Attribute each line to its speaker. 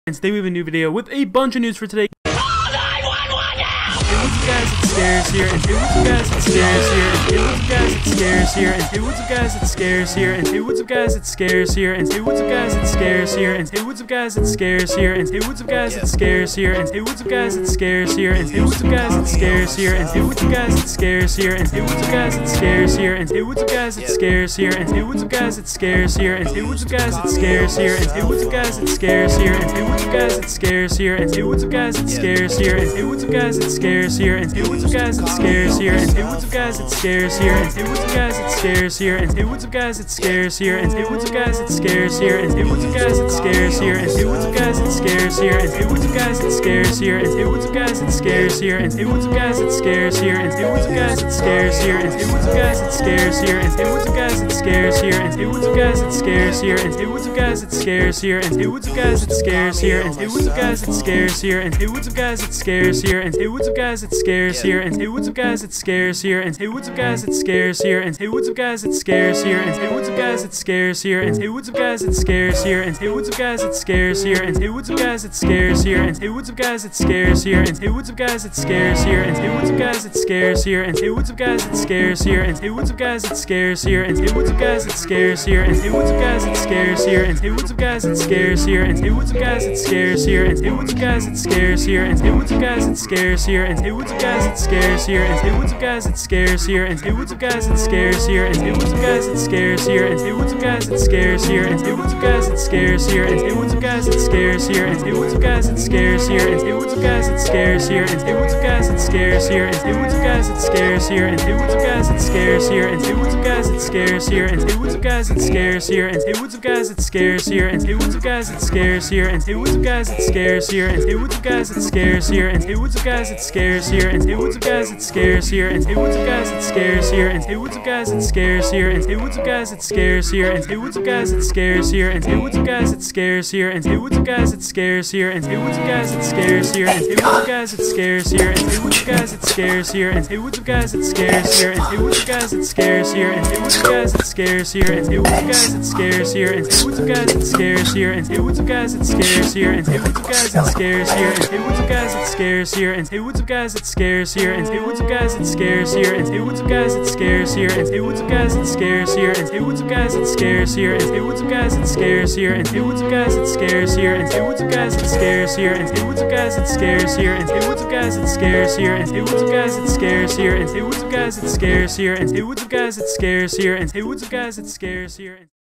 Speaker 1: And today we have a new video with a bunch of news for today.
Speaker 2: Call 911 now!
Speaker 1: Hey, what's up guys, it's Scarce here, and hey, what's up guys, it's Scarce here, and hey, what's up guys, it's Scarce here, and hey, what's up guys, it's Scarce here, and hey, what's up guys, it's Scarce here, and hey, what's up guys, it's Scarce here, and hey, what's up guys, it's Scarce here, and hey, what's up guys, it's Scarce here, and hey, what's up guys, it's Scarce here, and hey, what's up guys, it's Scarce here, and hey, what's up guys, it's Scarce here, and hey, what's up guys, it's Scarce here, and hey, what's up guys, it's Scarce here, and hey, what's up guys, it's Scarce here, and hey, what's up guys, it's Scarce here, and hey, what's up guys, it's Scarce here, and hey, what's up guys, it's Scarce here, and hey, what's up guys, it's Scarce here, and hey, what's up guys, it's Scarce here, and hey, what's up guys, it's Scarce here, and hey, what's up guys, it's Scarce here, and hey, what's up guys, it's Scarce here, and hey, what's up guys, it's Scarce here, and hey, what's up guys, it's Scarce here, and hey, what's up guys, it's Scarce here, and hey, what's up guys, it's Scarce here, and hey, what's up guys, it's Scarce here, and hey, what's up guys, it's Scarce here, and hey, what's up guys, it's Scarce here, and hey, what's up guys, it's Scarce here, and hey, what's up guys, it's Scarce here, and hey, what's up guys, it's Scarce here, and hey, what's up guys, it's Scarce here, and hey, what's up guys, it's Scarce here, and hey, what's up guys, it's Scarce here, and hey, what's up guys, it's Scarce here, and hey, what's up guys, it's Scarce here, and hey, what's up guys, it's Scarce here, and hey, what's up guys, it's Scarce here, and hey, what's up guys, it's Scarce here, and hey, what's up guys, it's Scarce here, and hey, what's up guys, it's Scarce here, and hey, what's up guys, it's Scarce here, and hey, what's up guys, it's Scarce here, and hey, what's up guys, it's Scarce here, and hey, what's up guys, it's Scarce here, and hey, what's up guys, it's Scarce here, and hey, what's up guys, it's Scarce here, and hey, what's up guys, it's Scarce here, and hey, what's up guys, it's Scarce here, and hey, what's up guys, it's Scarce here, and hey, what's up guys, it's Scarce here, and hey, what's up guys, it's Scarce here, and hey, what's up guys, it's Scarce here, and hey, what's up guys, it's Scarce here, and hey, what's up guys, it's Scarce here, and hey, what's up guys, it's Scarce here, and hey, what's up guys, it's Scarce here, and hey, what's up guys, it's Scarce here, and hey, what's up guys, it's Scarce here, and hey, what's up guys, it's Scarce here, and hey, what's up guys, it's Scarce here, and hey, what's up guys, it's Scarce here, and hey, what's up guys, it's Scarce here, and hey, what's up guys, it's Scarce here, and hey, what's up guys, it's Scarce here, and hey, what's up guys, it's Scarce here, and hey, what's up guys, it's Scarce here, and hey, what's up guys, it's Scarce here, and hey, what's up guys, it's Scarce here, and hey, what's up guys, it's Scarce here, and hey, what's up guys, it's Scarce here, and hey, what's up guys, it's Scarce here, and hey, what's up guys, it's Scarce here, and hey, what's up guys, it's Scarce here, and hey, what's up guys, it's Scarce here, and hey, what's up guys, it's Scarce here, and hey, what's up guys, it's Scarce here, and hey, what's up guys, it's Scarce here, and hey, what's up guys, it's Scarce here, and hey, what's up guys, it's Scarce here, and hey, what's up guys, it's Scarce here, and hey, what's up guys, it's Scarce here, and hey, what's up guys, it's Scarce here, and hey, what's up guys, it's Scarce here, and hey, what's up guys, it's Scarce here, and hey, what's up guys, it's Scarce here, and hey, what's up guys, it's Scarce here, and hey, what's up guys, it's Scarce here, and hey, what's up guys, it's Scarce here, and hey, what's up guys, it's Scarce here, and hey, what's up guys, it's Scarce here, and hey, what's up guys, it's Scarce here, and hey, what's up guys, it's Scarce here, and hey, what's up guys, it's Scarce here, and hey, what's up guys, it's Scarce here, and hey, what's up guys, it's Scarce here, and hey, what's up guys, it's Scarce here, and hey, what's up guys, it's Scarce here, and hey, what's up guys, it's Scarce here, and hey, what's up guys, it's Scarce here, and hey, what's up guys, it's Scarce here, and hey, what's up guys, it's Scarce here, and hey, what's up guys, it's Scarce here, and hey, what's up guys, it's Scarce here, and hey, what's up guys, it's Scarce here, and hey, what's up guys, it's Scarce here.